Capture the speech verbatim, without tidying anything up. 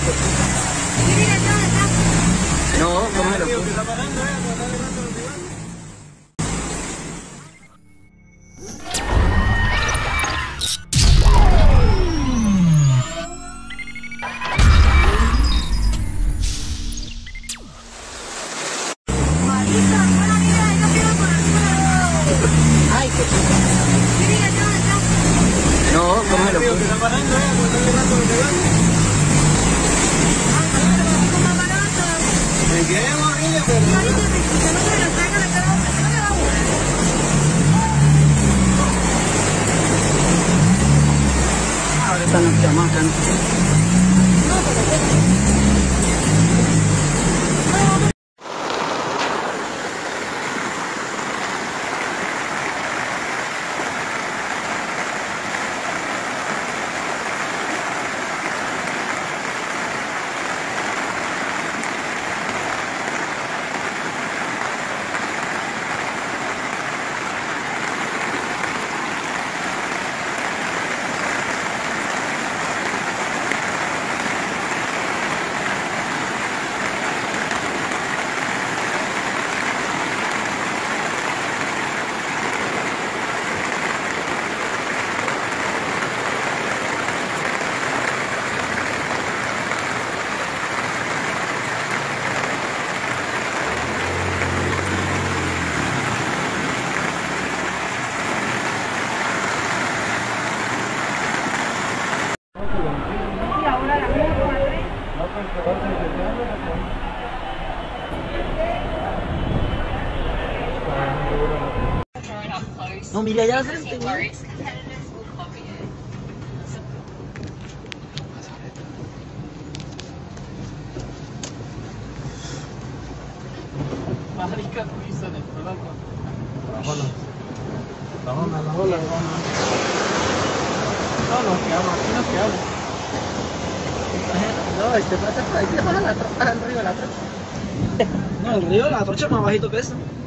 pues. No, no me lo puedo. Ay, qué puta. No, no me lo puedo. ¿Me quieres morir? Ahora están los chamacos. No, mira allá al frente, güey. Marica, piso en el programa. La ola. La ola, la ola, la ola. No, nos quedamos, aquí nos quedamos. No, este pasa por ahí, se baja la trocha, al río la trocha. No, el río, la trocha es más bajito que eso.